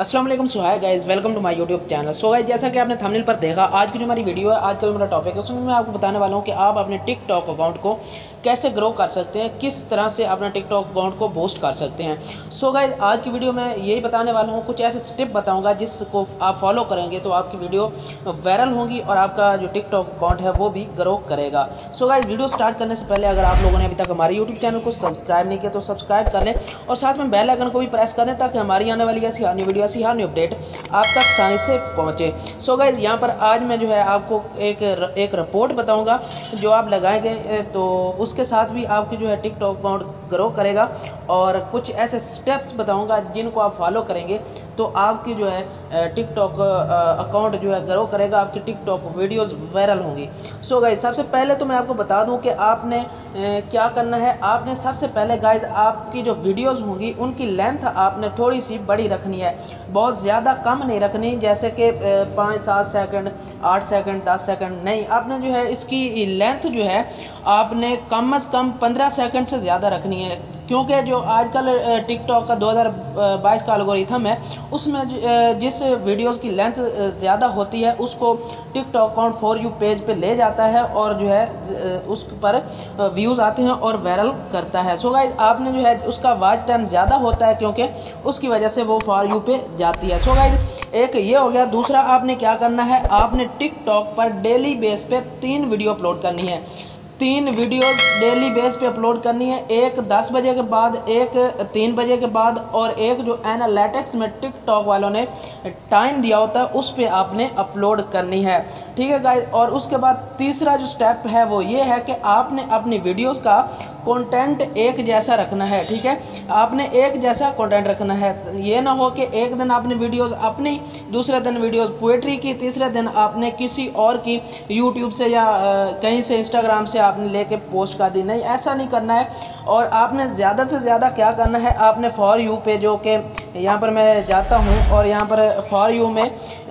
अस्सलाम वालेकुम। So hi guys, welcome to my YouTube channel. So guys, जैसा कि आपने थंबनेल पर देखा, आज की जो हमारी वीडियो है, आज का जो मेरा टॉपिक है, उसमें मैं आपको बताने वाला हूं कि आप अपने टिकटॉक अकाउंट को कैसे ग्रो कर सकते हैं, किस तरह से अपना टिकटॉक अकाउंट को बूस्ट कर सकते हैं। सो गाइस, आज की वीडियो में यही बताने वाला हूँ, कुछ ऐसे स्टेप बताऊँगा जिसको आप फॉलो करेंगे तो आपकी वीडियो वायरल होगी और आपका जो टिकटॉक अकाउंट है वो भी ग्रो करेगा। सो गाइस, वीडियो स्टार्ट करने से पहले अगर आप लोगों ने अभी तक हमारे यूट्यूब चैनल को सब्सक्राइब नहीं किया तो सब्सक्राइब कर लें और साथ में बेल आइकन को भी प्रेस कर दें ताकि हमारी आने वाली ऐसी अन्य वीडियो, ऐसी अन्य अपडेट आप तक आसानी से पहुंचे। सो गाइज, यहाँ पर आज मैं जो है आपको एक रिपोर्ट बताऊंगा जो आप लगाएंगे तो उसके साथ भी आपकी जो है टिकटॉक अकाउंट ग्रो करेगा, और कुछ ऐसे स्टेप्स बताऊंगा जिनको आप फॉलो करेंगे तो आपकी जो है टिकटॉक अकाउंट जो है ग्रो करेगा, आपकी टिकटॉक वीडियोस वायरल होंगी। सो गाइज, सबसे पहले तो मैं आपको बता दूं कि आपने क्या करना है। आपने सबसे पहले गाइज आपकी जो वीडियोस होंगी उनकी लेंथ आपने थोड़ी सी बड़ी रखनी है, बहुत ज़्यादा कम नहीं रखनी, जैसे कि 5-7 सेकंड, 8 सेकंड, 10 सेकंड नहीं। आपने जो है इसकी लेंथ जो है आपने कम से कम 15 सेकंड से ज़्यादा रखनी है, क्योंकि जो आजकल टिकटॉक का 2022 का एल्गोरिथम है उसमें जिस वीडियोस की लेंथ ज़्यादा होती है उसको TikTok account for you page पे ले जाता है और जो है उस पर व्यूज़ आते हैं और वायरल करता है। सो गाइस, आपने जो है उसका वॉच टाइम ज़्यादा होता है क्योंकि उसकी वजह से वो फॉर यू पे जाती है। सो गाइस, एक ये हो गया। दूसरा, आपने क्या करना है, आपने टिकटॉक पर डेली बेस पे 3 वीडियो अपलोड करनी है। 3 वीडियो डेली बेस पे अपलोड करनी है, एक 10 बजे के बाद, एक 3 बजे के बाद, और एक जो एनालिटिक्स में टिकटॉक वालों ने टाइम दिया होता है उस पे आपने अपलोड करनी है। ठीक है गाइस, और उसके बाद तीसरा जो स्टेप है वो ये है कि आपने अपनी वीडियोस का कंटेंट एक जैसा रखना है। ठीक है, आपने एक जैसा कंटेंट रखना है। ये ना हो कि एक दिन आपने वीडियोस अपनी, दूसरे दिन वीडियोस पोएट्री की, तीसरे दिन आपने किसी और की यूट्यूब से या कहीं से इंस्टाग्राम से आपने लेके पोस्ट कर दी। नहीं, ऐसा नहीं करना है। और आपने ज़्यादा से ज़्यादा क्या करना है, आपने फॉर यू पे, जो कि यहाँ पर मैं जाता हूँ और यहाँ पर फॉर यू में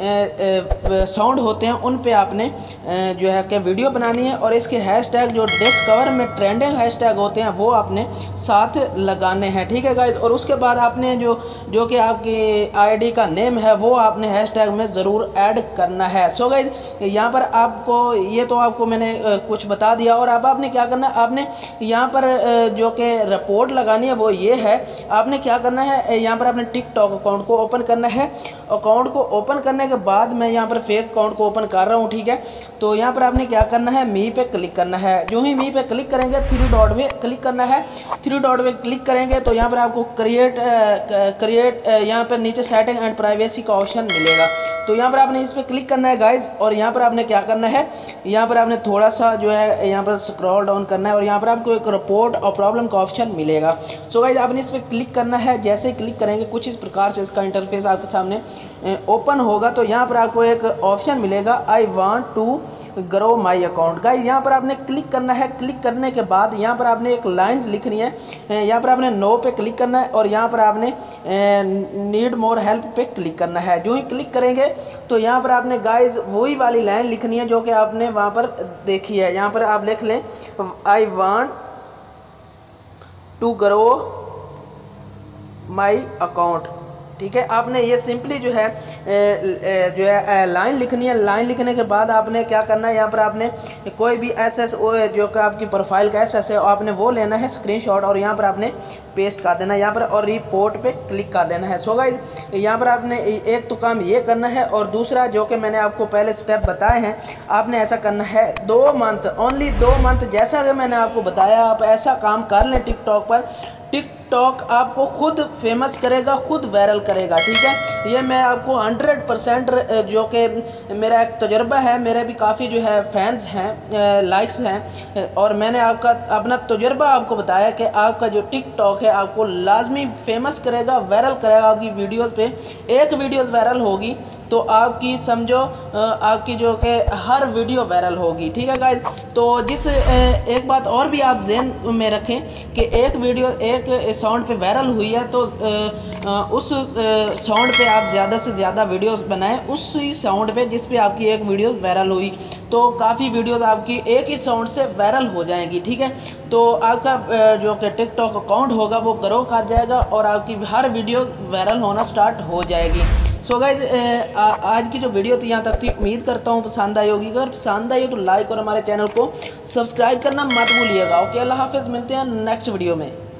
साउंड होते हैं, उन पे आपने जो है कि वीडियो बनानी है, और इसके हैशटैग जो डिस्कवर में ट्रेंडिंग हैशटैग होते हैं वो आपने साथ लगाने हैं। ठीक है गाइज, और उसके बाद आपने जो कि आपकी आईडी का नेम है वो आपने हैशटैग में ज़रूर ऐड करना है। सो गाइज, यहाँ पर आपको ये तो आपको मैंने कुछ बता दिया, और अब आपने क्या करना है, आपने यहाँ पर जो कि रिपोर्ट लगानी है वो ये है। आपने क्या करना है, यहाँ पर आपने टिकटॉक अकाउंट को ओपन करना है। अकाउंट को ओपन करने के बाद मैं यहाँ पर फेक अकाउंट को ओपन कर रहा हूँ। ठीक है, तो यहाँ पर आपने क्या करना है, मी पे क्लिक करना है। जो ही मी पे क्लिक करेंगे, 3 डॉट पे क्लिक करना है। 3 डॉट पे क्लिक करेंगे तो यहाँ पर आपको क्रिएट यहाँ पर नीचे सेटिंग एंड प्राइवेसी का ऑप्शन मिलेगा, तो यहाँ पर आपने इस पर क्लिक करना है गाइज। और यहाँ पर आपने क्या करना है, यहाँ पर आपने थोड़ा सा जो है यहाँ पर स्क्रॉल डाउन करना है और यहाँ पर आपको एक रिपोर्ट और प्रॉब्लम का ऑप्शन मिलेगा। सो गाइज, आपने इस पर क्लिक करना है। जैसे ही क्लिक करेंगे कुछ इस प्रकार से इसका इंटरफेस आपके सामने ओपन होगा, तो यहाँ पर आपको एक ऑप्शन मिलेगा, I want to grow my account. Guys, यहाँ पर आपने क्लिक करना है। क्लिक करने के बाद यहाँ पर आपने एक लाइन लिखनी है, यहाँ पर आपने नो पे क्लिक करना है और यहाँ पर आपने नीड मोर हेल्प पे क्लिक करना है। जो ही क्लिक करेंगे तो यहाँ पर आपने गाइज वही वाली लाइन लिखनी है जो कि आपने वहाँ पर देखी है। यहाँ पर आप लिख लें, I want to grow my account. ठीक है, आपने ये सिंपली जो है लाइन लिखनी है। लाइन लिखने के बाद आपने क्या करना है, यहाँ पर आपने कोई भी एसएस जो कि आपकी प्रोफाइल का एसएस है आपने वो लेना है स्क्रीनशॉट, और यहाँ पर आपने पेस्ट कर देना है यहाँ पर, और रिपोर्ट पे क्लिक कर देना है। सो गाइज, यहाँ पर आपने एक तो काम ये करना है, और दूसरा जो कि मैंने आपको पहले स्टेप बताए हैं, आपने ऐसा करना है 2 मंथ, ओनली 2 मंथ, जैसा कि मैंने आपको बताया आप ऐसा काम कर लें टिकटॉक पर। टिकटॉक आपको खुद फेमस करेगा, खुद वायरल करेगा। ठीक है, ये मैं आपको 100% जो कि मेरा एक तजुर्बा है, मेरे भी काफ़ी जो है फैंस हैं, लाइक्स हैं, और मैंने अपना तजुर्बा आपको बताया कि आपका जो टिकटॉक है आपको लाजमी फेमस करेगा, वायरल करेगा। आपकी वीडियोस पे एक वीडियोस वायरल होगी तो आपकी समझो आपकी जो कि हर वीडियो वायरल होगी। ठीक है गाइज, तो एक बात और भी आप ज़हन में रखें कि एक वीडियो एक साउंड पे वायरल हुई है तो उस साउंड पे आप ज़्यादा से ज़्यादा वीडियोस बनाएं उसी साउंड पे जिस पे आपकी एक वीडियोस वायरल हुई, तो काफ़ी वीडियोस आपकी एक ही साउंड से वायरल हो जाएंगी। ठीक है, तो आपका जो कि टिकटॉक अकाउंट होगा वो ग्रो कर जाएगा और आपकी हर वीडियो वायरल होना स्टार्ट हो जाएगी। सो गाइज आज की जो वीडियो थी यहाँ तक थी, उम्मीद करता हूँ पसंद आई होगी। अगर पसंद आई हो तो लाइक और हमारे चैनल को सब्सक्राइब करना मत भूलिएगा। ओके, अल्लाह हाफिज़, मिलते हैं नेक्स्ट वीडियो में।